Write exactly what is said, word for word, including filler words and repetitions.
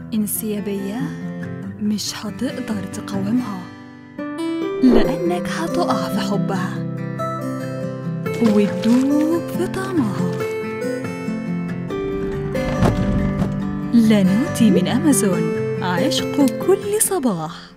انسيابية مش هتقدر تقاومها، لأنك هتقع في حبها وتدوب في طعمها. لانوتي من أمازون، عشق كل صباح.